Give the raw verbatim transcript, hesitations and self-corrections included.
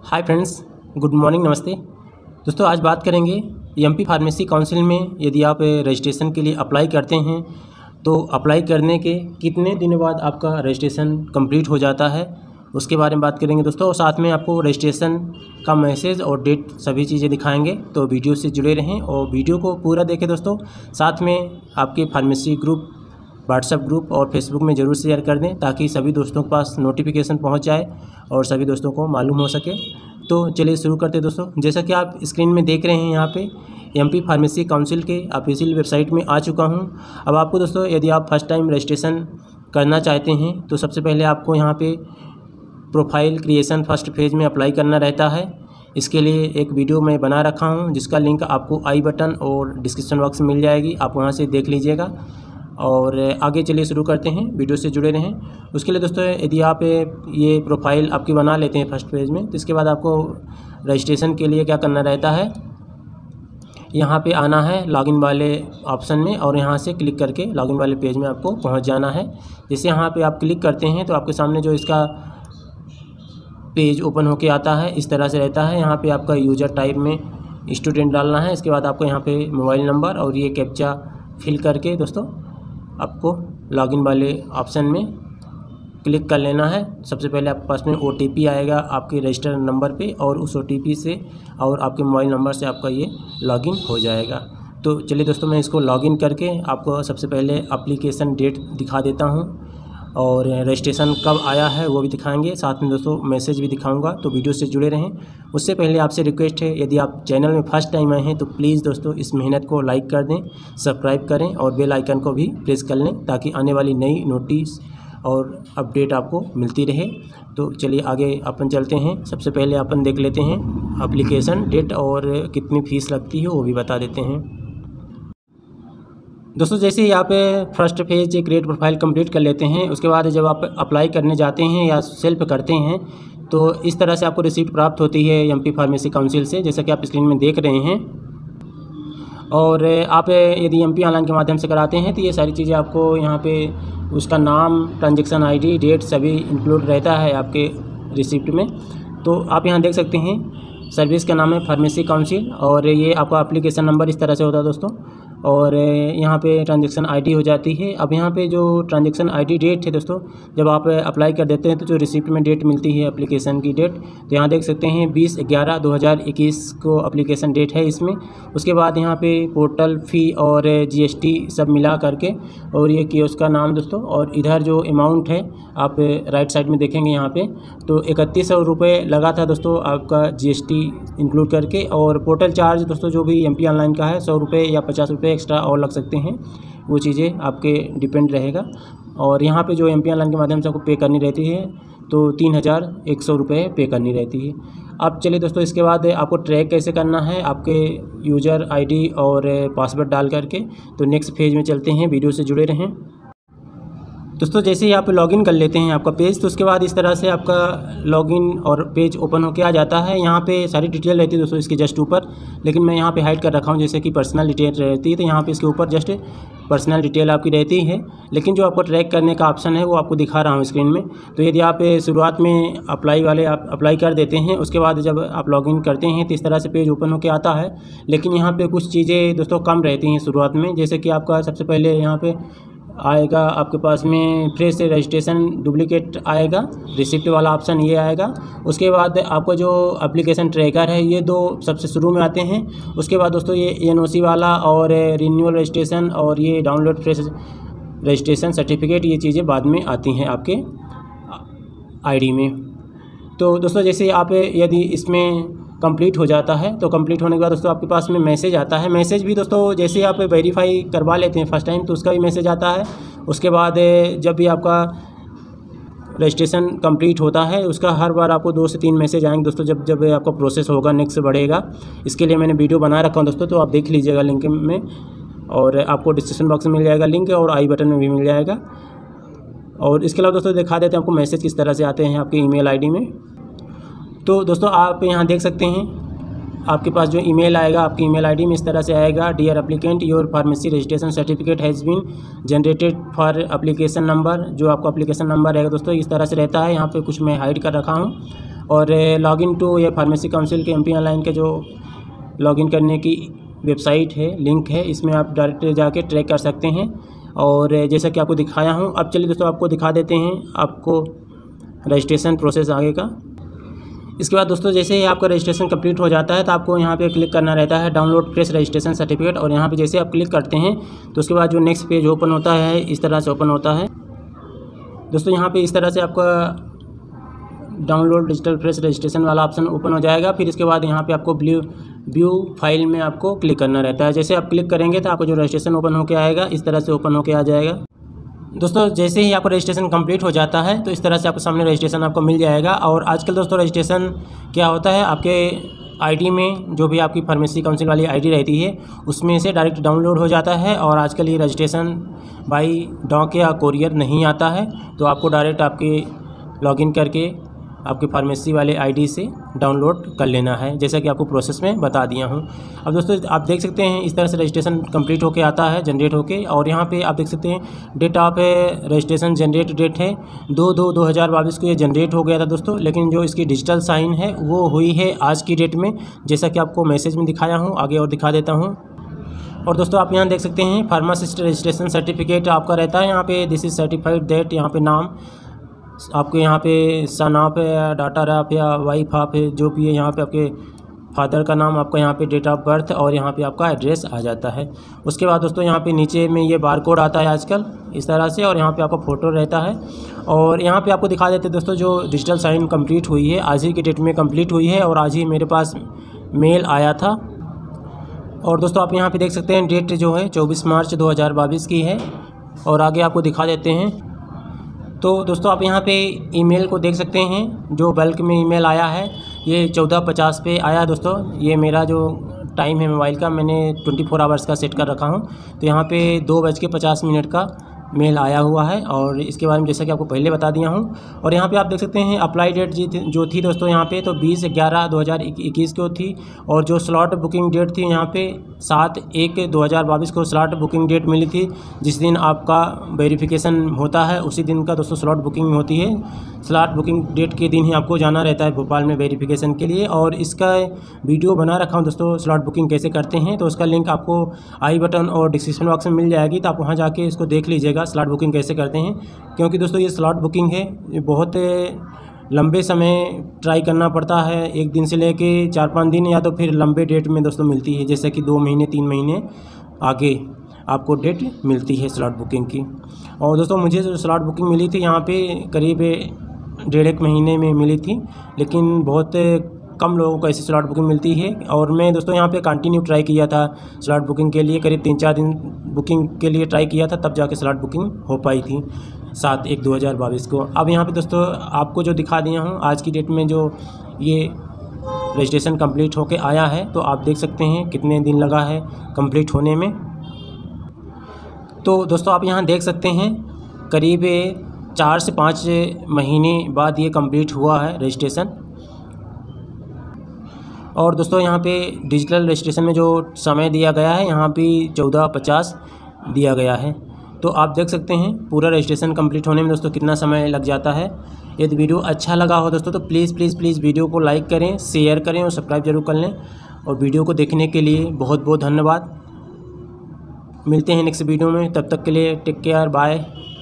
Hi friends, good morning, नमस्ते दोस्तों। आज बात करेंगे एमपी फार्मेसी काउंसिल में यदि आप रजिस्ट्रेशन के लिए अप्लाई करते हैं तो अप्लाई करने के कितने दिनों बाद आपका रजिस्ट्रेशन कंप्लीट हो जाता है, उसके बारे में बात करेंगे दोस्तों। और साथ में आपको रजिस्ट्रेशन का मैसेज और डेट सभी चीज़ें दिखाएंगे, तो वीडियो से जुड़े रहें और वीडियो को पूरा देखें दोस्तों। साथ में आपके फार्मेसी ग्रुप, व्हाट्सएप ग्रुप और फेसबुक में ज़रूर शेयर कर दें ताकि सभी दोस्तों के पास नोटिफिकेशन पहुंच जाए और सभी दोस्तों को मालूम हो सके। तो चलिए शुरू करते हैं दोस्तों। जैसा कि आप स्क्रीन में देख रहे हैं, यहाँ पे एमपी फार्मेसी काउंसिल के ऑफिशियल वेबसाइट में आ चुका हूं। अब आपको दोस्तों यदि आप फर्स्ट टाइम रजिस्ट्रेशन करना चाहते हैं तो सबसे पहले आपको यहाँ पे प्रोफाइल क्रिएशन फर्स्ट फेज़ में अप्लाई करना रहता है। इसके लिए एक वीडियो मैं बना रखा हूँ जिसका लिंक आपको आई बटन और डिस्क्रिप्शन बॉक्स में मिल जाएगी, आप वहाँ से देख लीजिएगा। और आगे चलिए शुरू करते हैं, वीडियो से जुड़े रहें। उसके लिए दोस्तों यदि आप ये प्रोफाइल आपकी बना लेते हैं फर्स्ट पेज में, तो इसके बाद आपको रजिस्ट्रेशन के लिए क्या करना रहता है, यहाँ पे आना है लॉगिन वाले ऑप्शन में और यहाँ से क्लिक करके लॉगिन वाले पेज में आपको पहुँच जाना है। जैसे यहाँ पे आप क्लिक करते हैं तो आपके सामने जो इसका पेज ओपन होके आता है इस तरह से रहता है। यहाँ पे आपका यूज़र टाइप में स्टूडेंट डालना है। इसके बाद आपको यहाँ पे मोबाइल नंबर और ये कैप्चा फिल करके दोस्तों आपको लॉगिन वाले ऑप्शन में क्लिक कर लेना है। सबसे पहले आपके पास में ओटीपी आएगा आपके रजिस्टर नंबर पे और उस ओटीपी से और आपके मोबाइल नंबर से आपका ये लॉगिन हो जाएगा। तो चलिए दोस्तों, मैं इसको लॉगिन करके आपको सबसे पहले एप्लीकेशन डेट दिखा देता हूँ और रजिस्ट्रेशन कब आया है वो भी दिखाएंगे, साथ में दोस्तों मैसेज भी दिखाऊंगा, तो वीडियो से जुड़े रहें। उससे पहले आपसे रिक्वेस्ट है, यदि आप चैनल में फर्स्ट टाइम आए हैं तो प्लीज़ दोस्तों इस मेहनत को लाइक कर दें, सब्सक्राइब करें और बेल आइकन को भी प्रेस कर लें ताकि आने वाली नई नोटिस और अपडेट आपको मिलती रहे। तो चलिए आगे अपन चलते हैं। सबसे पहले अपन देख लेते हैं एप्लीकेशन डेट और कितनी फ़ीस लगती है वो भी बता देते हैं दोस्तों। जैसे ही आप first phase create profile complete कर लेते हैं, उसके बाद जब आप अप्लाई करने जाते हैं या सेल्फ करते हैं तो इस तरह से आपको रिसीप्ट प्राप्त होती है एमपी फार्मेसी काउंसिल से, जैसा कि आप स्क्रीन में देख रहे हैं। और आप यदि एमपी ऑनलाइन के माध्यम से कराते हैं तो ये सारी चीज़ें आपको यहाँ पे उसका नाम, ट्रांजेक्शन आईडी, डेट सभी इंक्लूड रहता है आपके रिसिप्ट में। तो आप यहाँ देख सकते हैं सर्विस का नाम है फार्मेसी काउंसिल और ये आपका एप्लीकेशन नंबर इस तरह से होता है दोस्तों। और यहाँ पे ट्रांजेक्शन आईडी हो जाती है। अब यहाँ पे जो ट्रांजेक्शन आईडी डेट है दोस्तों, जब आप अप्लाई कर देते हैं तो जो रिसिप्ट में डेट मिलती है एप्लीकेशन की डेट, तो यहाँ देख सकते हैं बीस ग्यारह दो हज़ार इक्कीस को एप्लीकेशन डेट है इसमें। उसके बाद यहाँ पे पोर्टल फ़ी और जीएसटी सब मिला करके और ये कियोस्क का नाम दोस्तों, और इधर जो अमाउंट है आप राइट साइड में देखेंगे यहाँ पे तो इकतीस सौ रुपये लगा था दोस्तों आपका जीएसटी इंक्लूड करके। और पोर्टल चार्ज दोस्तों जो भी एमपी ऑनलाइन का है सौ रुपये या पचास रुपये एक्स्ट्रा और लग सकते हैं, वो चीज़ें आपके डिपेंड रहेगा। और यहाँ पे जो एमपी ऑनलाइन के माध्यम से आपको पे करनी रहती है तो तीन हज़ार एक सौ रुपये पे करनी रहती है। अब चलिए दोस्तों, इसके बाद आपको ट्रैक कैसे करना है आपके यूज़र आईडी और पासवर्ड डाल करके, तो नेक्स्ट फेज में चलते हैं, वीडियो से जुड़े रहें दोस्तों। जैसे ही आप लॉगिन कर लेते हैं आपका पेज, तो उसके बाद इस तरह से आपका लॉगिन और पेज ओपन होके आ जाता है। यहाँ पे सारी डिटेल रहती है दोस्तों इसके जस्ट ऊपर, लेकिन मैं यहाँ पे हाइड कर रखा हूँ जैसे कि पर्सनल डिटेल रहती है, तो यहाँ पे इसके ऊपर जस्ट पर्सनल डिटेल आपकी रहती है। लेकिन जो आपको ट्रैक करने का ऑप्शन है वो आपको दिखा रहा हूँ स्क्रीन में। तो यदि आप शुरुआत में अप्लाई वाले आप अप्लाई कर देते हैं, उसके बाद जब आप लॉगिन करते हैं तो इस तरह से पेज ओपन होकर आता है। लेकिन यहाँ पे कुछ चीज़ें दोस्तों कम रहती हैं शुरुआत में, जैसे कि आपका सबसे पहले यहाँ पे आएगा आपके पास में फ्रेश रजिस्ट्रेशन डुप्लीकेट आएगा, रिसिप्ट वाला ऑप्शन ये आएगा। उसके बाद आपको जो एप्लीकेशन ट्रैकर है ये दो सबसे शुरू में आते हैं। उसके बाद दोस्तों ये एनओसी वाला और रिन्यूअल रजिस्ट्रेशन और ये डाउनलोड फ्रेश रजिस्ट्रेशन सर्टिफिकेट, ये चीज़ें बाद में आती हैं आपके आईडी में। तो दोस्तों जैसे आप यदि इसमें कंप्लीट हो जाता है तो कंप्लीट होने के बाद दोस्तों आपके पास में मैसेज आता है। मैसेज भी दोस्तों जैसे आप वेरीफाई करवा लेते हैं फर्स्ट टाइम तो उसका भी मैसेज आता है। उसके बाद जब भी आपका रजिस्ट्रेशन कंप्लीट होता है उसका हर बार आपको दो से तीन मैसेज आएंगे दोस्तों, जब जब आपका प्रोसेस होगा, नेक्स्ट बढ़ेगा। इसके लिए मैंने वीडियो बना रखा हूँ दोस्तों, तो आप देख लीजिएगा लिंक में, और आपको डिस्क्रिप्शन बॉक्स में मिल जाएगा लिंक और आई बटन में भी मिल जाएगा। और इसके अलावा दोस्तों दिखा देते हैं आपको मैसेज किस तरह से आते हैं आपके ईमेल आईडी में। तो दोस्तों आप यहाँ देख सकते हैं आपके पास जो ईमेल आएगा आपकी ईमेल आईडी में इस तरह से आएगा, dear applicant your pharmacy registration certificate has been generated for application number. जो आपका एप्लीकेशन नंबर रहेगा दोस्तों इस तरह से रहता है। यहाँ पे कुछ मैं हाइड कर रखा हूँ। और लॉगिन टू ये फार्मेसी काउंसिल के एमपी ऑनलाइन के जो लॉगिन करने की वेबसाइट है, लिंक है, इसमें आप डायरेक्ट जाके ट्रैक कर सकते हैं। और जैसा कि आपको दिखाया हूँ, अब चलिए दोस्तों आपको दिखा देते हैं आपको रजिस्ट्रेशन प्रोसेस आगे का। इसके बाद दोस्तों जैसे ही आपका रजिस्ट्रेशन कंप्लीट हो जाता है तो आपको यहाँ पे क्लिक करना रहता है डाउनलोड फ्रेश रजिस्ट्रेशन सर्टिफिकेट, और यहाँ पे जैसे आप क्लिक करते हैं तो उसके बाद जो नेक्स्ट पेज ओपन होता है इस तरह से ओपन होता है दोस्तों। यहाँ पे इस तरह से आपका डाउनलोड डिजिटल फ्रेश रजिस्ट्रेशन वाला ऑप्शन ओपन हो जाएगा। फिर इसके बाद यहाँ पे आपको व्यू व्यू फाइल में आपको क्लिक करना रहता है। जैसे आप क्लिक करेंगे तो आपको जो रजिस्ट्रेशन ओपन होकर आएगा इस तरह से ओपन होकर आ जाएगा दोस्तों। जैसे ही आपका रजिस्ट्रेशन कंप्लीट हो जाता है तो इस तरह से आपको सामने रजिस्ट्रेशन आपको मिल जाएगा। और आजकल दोस्तों रजिस्ट्रेशन क्या होता है, आपके आईडी में जो भी आपकी फार्मेसी काउंसिल वाली आईडी रहती है उसमें से डायरेक्ट डाउनलोड हो जाता है। और आजकल ये रजिस्ट्रेशन बाई डॉक या कोरियर नहीं आता है, तो आपको डायरेक्ट आपके लॉगिन करके आपके फार्मेसी वाले आईडी से डाउनलोड कर लेना है, जैसा कि आपको प्रोसेस में बता दिया हूं। अब दोस्तों आप देख सकते हैं इस तरह से रजिस्ट्रेशन कंप्लीट होके आता है, जनरेट होके। और यहाँ पे आप देख सकते हैं date of registration generate date है दो दो दो हज़ार बाईस को ये जनरेट हो गया था दोस्तों, लेकिन जो इसकी डिजिटल साइन है वो हुई है आज की डेट में, जैसा कि आपको मैसेज में दिखाया हूँ। आगे और दिखा देता हूँ। और दोस्तों आप यहाँ देख सकते हैं फार्मासिस्ट रजिस्ट्रेशन सर्टिफिकेट आपका रहता है। यहाँ पे दिस इज सर्टिफाइड डेट, यहाँ पे नाम आपके यहाँ पे सन ऑफ है या डाटर ऑफ या वाइफ ऑफ है, जो भी है यहाँ पे आपके फादर का नाम, आपका यहाँ पे डेट ऑफ बर्थ और यहाँ पे आपका एड्रेस आ जाता है। उसके बाद दोस्तों यहाँ पे नीचे में ये बार कोड आता है आजकल इस तरह से, और यहाँ पे आपका फ़ोटो रहता है। और यहाँ पे आपको दिखा देते हैं दोस्तों जो डिजिटल साइन कंप्लीट हुई है आज ही की डेट में कंप्लीट हुई है, और आज ही मेरे पास मेल आया था। और दोस्तों आप यहाँ पर देख सकते हैं डेट जो है चौबीस मार्च दो हज़ार बाईस की है। और आगे आपको दिखा देते हैं तो दोस्तों आप यहाँ पे ईमेल को देख सकते हैं, जो बल्क में ईमेल आया है ये चौदह पचास पे आया दोस्तों। ये मेरा जो टाइम है मोबाइल का, मैंने ट्वेंटी फोर आवर्स का सेट कर रखा हूँ, तो यहाँ पे दो बज के पचास मिनट का मेल आया हुआ है। और इसके बारे में जैसा कि आपको पहले बता दिया हूँ। और यहाँ पे आप देख सकते हैं अप्लाई डेट जी जो थी दोस्तों यहाँ पे तो बीस ग्यारह दो हज़ार इक्कीस को थी, और जो स्लॉट बुकिंग डेट थी यहाँ पे सात एक दो हज़ार बाईस को स्लॉट बुकिंग डेट मिली थी। जिस दिन आपका वेरिफिकेशन होता है उसी दिन का दोस्तों स्लॉट बुकिंग होती है। स्लॉट बुकिंग डेट के दिन ही आपको जाना रहता है भोपाल में वेरिफिकेशन के लिए। और इसका वीडियो बना रखा हूँ दोस्तों स्लॉट बुकिंग कैसे करते हैं, तो उसका लिंक आपको आई बटन और डिस्क्रिप्शन बॉक्स में मिल जाएगी, तो आप वहाँ जाके इसको देख लीजिएगा स्लॉट बुकिंग कैसे करते हैं। क्योंकि दोस्तों ये स्लॉट बुकिंग है, ये बहुत लंबे समय ट्राई करना पड़ता है, एक दिन से लेके चार पाँच दिन या तो फिर लंबे डेट में दोस्तों मिलती है, जैसे कि दो महीने तीन महीने आगे आपको डेट मिलती है स्लॉट बुकिंग की। और दोस्तों मुझे जो स्लॉट बुकिंग मिली थी यहाँ पे करीब डेढ़ एक महीने में मिली थी, लेकिन बहुत कम लोगों को ऐसी स्लॉट बुकिंग मिलती है। और मैं दोस्तों यहाँ पे कंटिन्यू ट्राई किया था स्लॉट बुकिंग के लिए, करीब तीन चार दिन बुकिंग के लिए ट्राई किया था, तब जाके स्लॉट बुकिंग हो पाई थी सात एक दो हज़ार बाईस को। अब यहाँ पे दोस्तों आपको जो दिखा दिया हूँ आज की डेट में जो ये रजिस्ट्रेशन कंप्लीट होके आया है, तो आप देख सकते हैं कितने दिन लगा है कंप्लीट होने में। तो दोस्तों आप यहाँ देख सकते हैं करीब चार से पाँच महीने बाद ये कंप्लीट हुआ है रजिस्ट्रेशन। और दोस्तों यहाँ पे डिजिटल रजिस्ट्रेशन में जो समय दिया गया है यहाँ पे चौदह पचास दिया गया है, तो आप देख सकते हैं पूरा रजिस्ट्रेशन कंप्लीट होने में दोस्तों कितना समय लग जाता है। यदि वीडियो अच्छा लगा हो दोस्तों तो प्लीज़ प्लीज़ प्लीज़ वीडियो को लाइक करें, शेयर करें और सब्सक्राइब जरूर कर लें। और वीडियो को देखने के लिए बहुत बहुत धन्यवाद। मिलते हैं नेक्स्ट वीडियो में, तब तक के लिए टेक केयर, बाय।